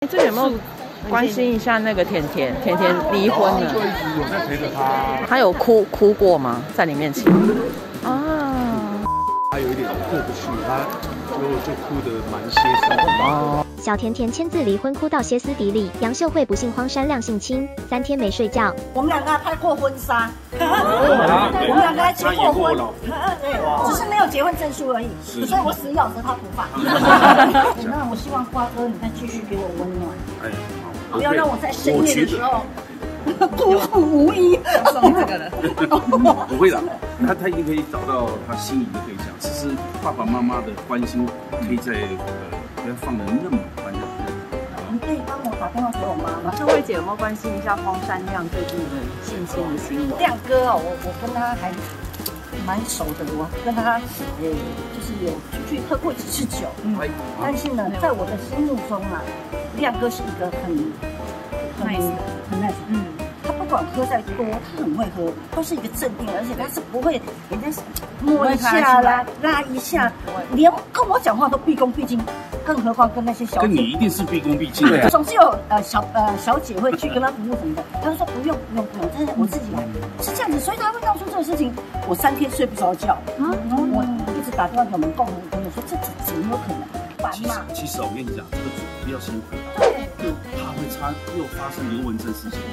这有没有关心一下那个甜甜？甜甜离婚了， 就一直有在陪着他。 他有哭过吗？在你面前？啊， 他有一点过不去，他就哭得蛮歇斯底里。哦。 小甜甜签字离婚哭到歇斯底里，杨秀慧不幸荒山亮性侵，3天没睡觉。 我们两个还拍过婚纱，我们两个还结过婚，对，只是没有结婚证书而已。所以我死咬着他不放。那我希望瓜哥你再继续给我温暖，不要让我在深夜的时候孤苦无依。送这个了， 不会的，他一定可以找到他心仪的对象。只是爸爸妈妈的关心可以在不要放得那么宽的。 你可以帮我打电话给我妈妈。 秀慧姐有没有关心一下荒山亮最近的性侵的新闻？ 亮哥哦，我跟他还蛮熟的，我跟他就是有出去喝过几次酒，但是呢，在我的心目中啊，亮哥是一个很 nice， 他不管喝再多，他很会喝，都是一个镇定，而且他是不会人家摸一下啦、拉一下，连跟我讲话都毕恭毕敬，更何况跟那些小姐。 跟你一定是毕恭毕敬的。 总是有小姐会去跟他服务什么的，他就说不用，但是我自己来，是这样子，所以他会闹出这个事情，我3天睡不着觉，然后我一直打电话给我们共同的朋友说，这怎么有可能？ 其实我跟你讲，这个主不要辛苦，就怕会又发生刘文正事情。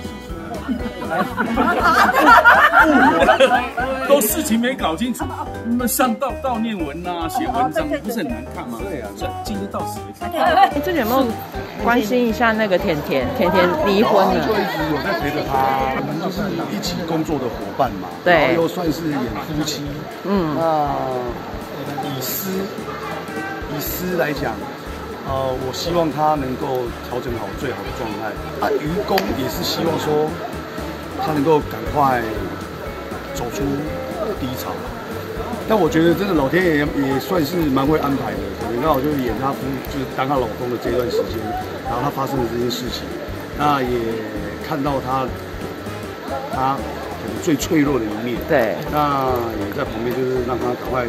都事情没搞清楚，你们上悼念文啊，写文章不是很难看吗？对啊，今天到此为止。 这有没有关心一下那个甜甜离婚了？ 就一直有在陪着他，我们就是一起工作的伙伴嘛， 对， 然后又算是演夫妻，那以私来讲，我希望他能够调整好最好的状态。愚公也是希望说，他能够赶快走出低潮。但我觉得真的老天爷也算是蛮会安排的，可能刚好就是演就是当她老公的这段时间，然后他发生了这件事情，那也看到他可能最脆弱的一面。 对， 那也在旁边就是让他赶快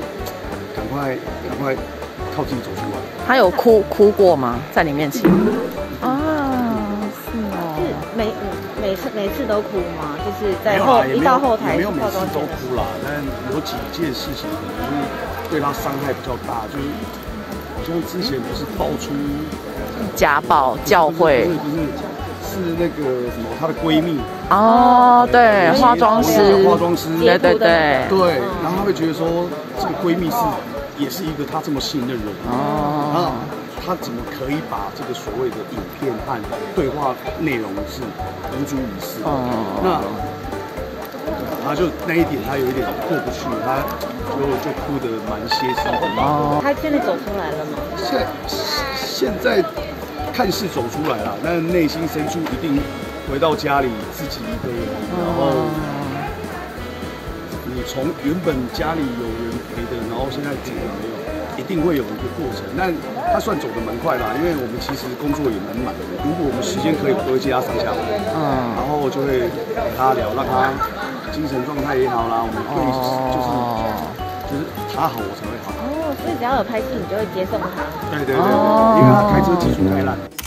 靠自己走出来。 他有哭过吗？在你面前？啊，是哦。 是每次都哭吗？就是在一到后台， 也没有每次都哭啦，但有几件事情可能是对他伤害比较大，就是好像之前不是爆出家暴教会， 不是是那个什么她的闺蜜哦，对，化妆师，对， 然后她会觉得说这个闺蜜也是一个她这么信任的人哦。他怎么可以把这个所谓的影片和对话内容是公诸于世？那他就那一点他有一点过不去，他就哭得蛮歇斯底里。 他现在走出来了吗？ 现在看似走出来了，但内心深处一定回到家里自己一个人，然后你从原本家里有人陪的，然后现在怎么没有？一定会有一个过程，但他算走得蛮快的，因为我们其实工作也蛮满的。如果我们时间可以，我都会接他上下班，然后就会陪他聊，让他精神状态也好啦，我们会就是他好，我才会好。 哦，所以只要有拍戏，你就会接送他。 对，因为他开车技术太烂。